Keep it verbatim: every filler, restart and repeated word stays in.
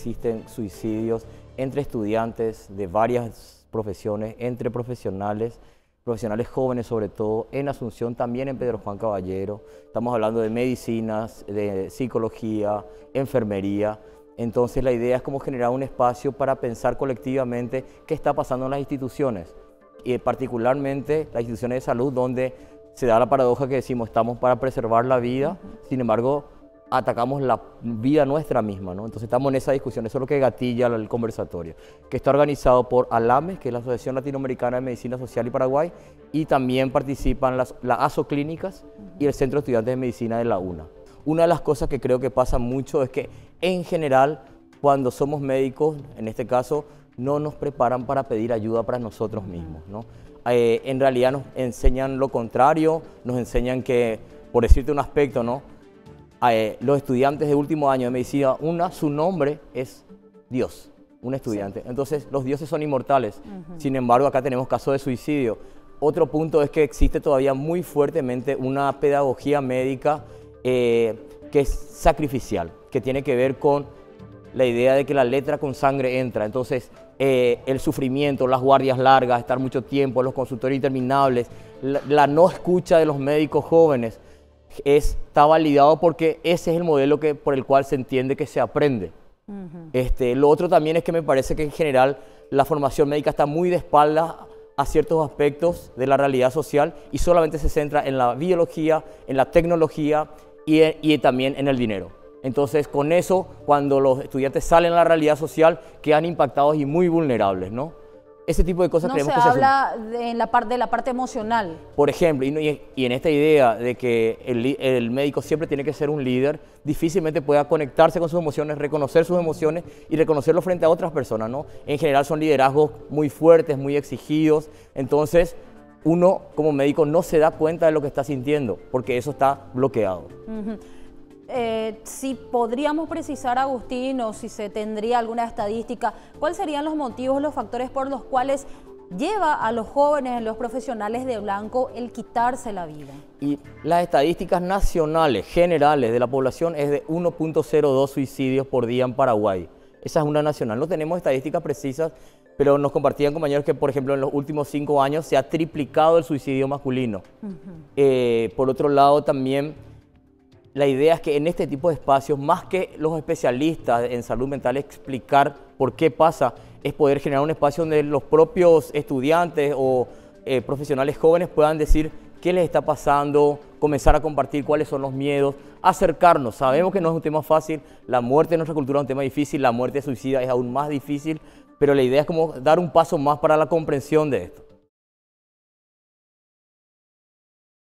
existen suicidios entre estudiantes de varias profesiones, entre profesionales, profesionales jóvenes sobre todo, en Asunción, también en Pedro Juan Caballero. Estamos hablando de medicinas, de psicología, enfermería. Entonces la idea es como generar un espacio para pensar colectivamente qué está pasando en las instituciones, y particularmente las instituciones de salud, donde se da la paradoja que decimos estamos para preservar la vida, uh-huh. Sin embargo atacamos la vida nuestra misma, ¿no? Entonces estamos en esa discusión, eso es lo que gatilla el conversatorio, que está organizado por ALAMES, que es la Asociación Latinoamericana de Medicina Social y Paraguay, y también participan las, las ASOClínicas uh-huh. Y el Centro de Estudiantes de Medicina de la UNA. Una de las cosas que creo que pasa mucho es que en general cuando somos médicos, en este caso, no nos preparan para pedir ayuda para nosotros mismos, ¿no? Eh, en realidad nos enseñan lo contrario, nos enseñan que, por decirte un aspecto, ¿no? Eh, los estudiantes de último año de medicina, una, su nombre es Dios, un estudiante. Sí. Entonces, los dioses son inmortales. Uh-huh. Sin embargo, acá tenemos casos de suicidio. Otro punto es que existe todavía muy fuertemente una pedagogía médica eh, que es sacrificial, que tiene que ver con la idea de que la letra con sangre entra. Entonces, eh, el sufrimiento, las guardias largas, estar mucho tiempo, los consultorios interminables, la, la no escucha de los médicos jóvenes, está validado porque ese es el modelo que, por el cual se entiende que se aprende. Uh-huh. este, lo otro también es que me parece que en general la formación médica está muy de espaldas a ciertos aspectos de la realidad social y solamente se centra en la biología, en la tecnología y, y también en el dinero. Entonces, con eso, cuando los estudiantes salen a la realidad social, quedan impactados y muy vulnerables, ¿no? Ese tipo de cosas no creemos se que se habla de, en la parte, de la parte emocional. Por ejemplo, y, y en esta idea de que el, el médico siempre tiene que ser un líder, difícilmente pueda conectarse con sus emociones, reconocer sus emociones y reconocerlo frente a otras personas, ¿no? En general son liderazgos muy fuertes, muy exigidos. Entonces, uno como médico no se da cuenta de lo que está sintiendo, porque eso está bloqueado. Uh-huh. Eh, si podríamos precisar, Agustín, o si se tendría alguna estadística, ¿cuáles serían los motivos, los factores por los cuales lleva a los jóvenes, a los profesionales de blanco, el quitarse la vida? Y las estadísticas nacionales, generales de la población, es de uno punto cero dos suicidios por día en Paraguay. Esa es una nacional. No tenemos estadísticas precisas, pero nos compartían compañeros que, por ejemplo, en los últimos cinco años se ha triplicado el suicidio masculino. Uh-huh. eh, por otro lado, también la idea es que en este tipo de espacios, más que los especialistas en salud mental explicar por qué pasa, es poder generar un espacio donde los propios estudiantes o eh, profesionales jóvenes puedan decir qué les está pasando, comenzar a compartir cuáles son los miedos, acercarnos. Sabemos que no es un tema fácil, la muerte en nuestra cultura es un tema difícil, la muerte suicida es aún más difícil, pero la idea es como dar un paso más para la comprensión de esto.